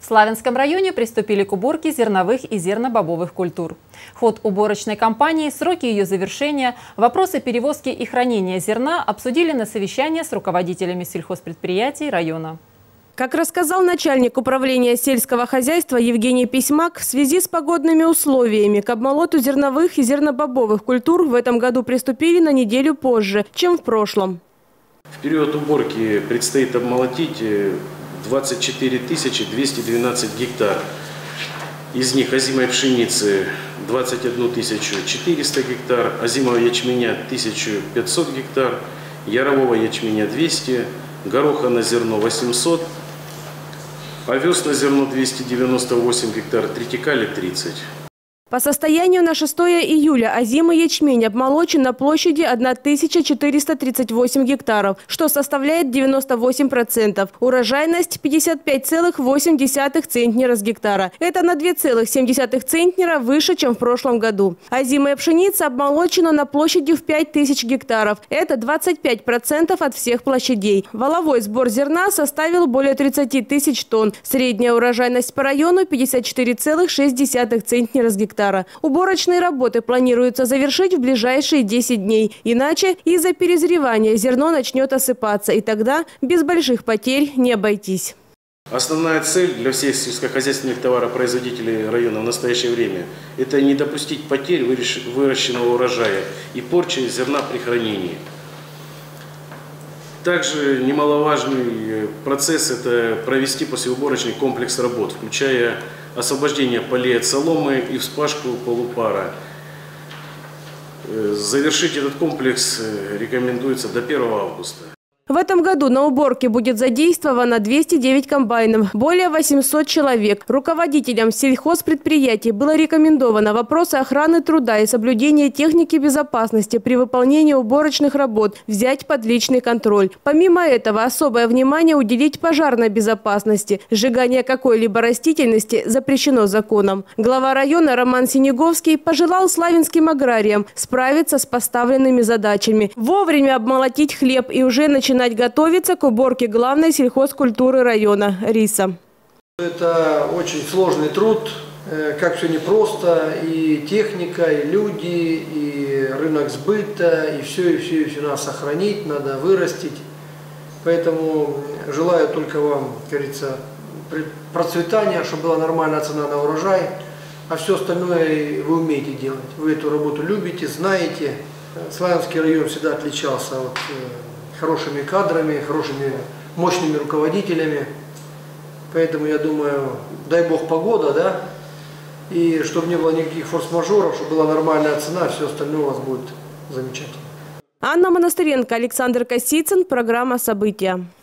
В Славянском районе приступили к уборке зерновых и зернобобовых культур. Ход уборочной кампании, сроки ее завершения, вопросы перевозки и хранения зерна обсудили на совещании с руководителями сельхозпредприятий района. Как рассказал начальник управления сельского хозяйства Евгений Письмак, в связи с погодными условиями к обмолоту зерновых и зернобобовых культур в этом году приступили на неделю позже, чем в прошлом. В период уборки предстоит обмолотить 24 212 гектар. Из них озимой пшеницы 21 400 гектар, озимого ячменя 1500 гектар, ярового ячменя 200, гороха на зерно 800, овес на зерно 298 гектар, тритикали 30. По состоянию на 6 июля озимый ячмень обмолочен на площади 1438 гектаров, что составляет 98%. Урожайность 55,8 центнера с гектара. Это на 2,7 центнера выше, чем в прошлом году. Озимая пшеница обмолочена на площади в 5000 гектаров. Это 25% от всех площадей. Валовой сбор зерна составил более 30 тысяч тонн. Средняя урожайность по району 54,6 центнера с гектара. Уборочные работы планируется завершить в ближайшие 10 дней. Иначе из-за перезревания зерно начнет осыпаться, и тогда без больших потерь не обойтись. Основная цель для всех сельскохозяйственных товаропроизводителей района в настоящее время – это не допустить потерь выращенного урожая и порчи зерна при хранении. Также немаловажный процесс – это провести послеуборочный комплекс работ, включая освобождение полей от соломы и вспашку полупара. Завершить этот комплекс рекомендуется до 1 августа. В этом году на уборке будет задействовано 209 комбайнов, более 800 человек. Руководителям сельхозпредприятий было рекомендовано вопросы охраны труда и соблюдения техники безопасности при выполнении уборочных работ взять под личный контроль. Помимо этого, особое внимание уделить пожарной безопасности. Сжигание какой-либо растительности запрещено законом. Глава района Роман Синеговский пожелал славянским аграриям справиться с поставленными задачами, вовремя обмолотить хлеб и уже начинать готовиться к уборке главной сельхозкультуры района – риса. Это очень сложный труд, как все непросто, и техника, и люди, и рынок сбыта, и все надо сохранить, надо вырастить. Поэтому желаю только вам, как говорится, процветания, чтобы была нормальная цена на урожай, а все остальное вы умеете делать. Вы эту работу любите, знаете. Славянский район всегда отличался от хорошими кадрами, хорошими, мощными руководителями. Поэтому, я думаю, дай бог погода, да, и чтобы не было никаких форс-мажоров, чтобы была нормальная цена, все остальное у вас будет замечательно. Анна Монастыренко, Александр Косицын, программа «События».